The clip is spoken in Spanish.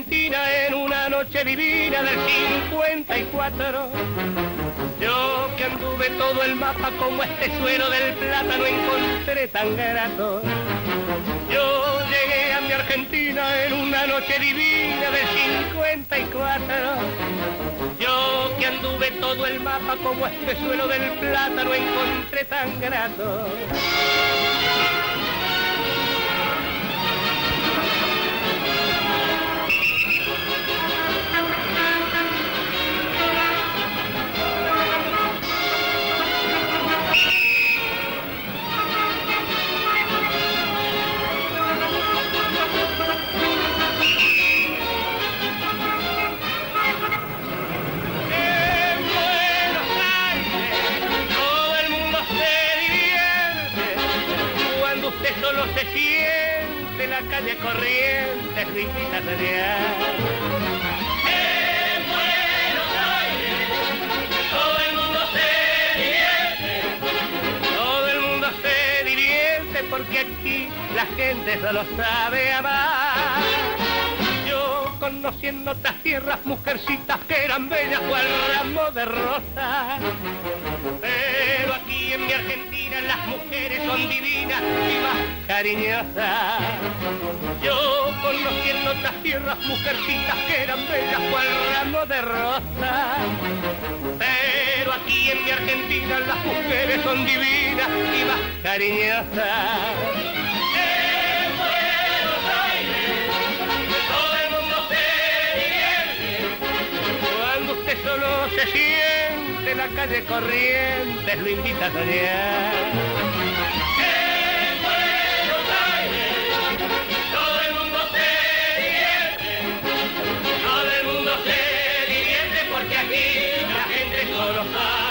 Argentina en una noche divina del 54. Yo que anduve todo el mapa como este suelo del plata no encontré tan grato. Yo llegué a mi Argentina en una noche divina del 54. Yo que anduve todo el mapa como este suelo del plata no encontré tan grato. Solo se siente la calle Corrientes, lo invita a sanear. En Buenos Aires todo el mundo se divierte, todo el mundo se divierte porque aquí la gente solo sabe amar. Yo conociendo otras tierras, mujercitas que eran bellas cual ramo de rosas, pero aquí en mi Argentina las mujeres son divinas y más cariñosas. Yo conociendo otras tierras, mujercitas que eran bellas cual ramo de rosas, pero aquí en mi Argentina las mujeres son divinas y más cariñosas. En Buenos Aires todo el mundo se divierte, cuando usted solo se siente la calle Corrientes lo invita a soñar. En Buenos Aires todo el mundo se divierte, todo el mundo se divierte porque aquí la gente solo sabe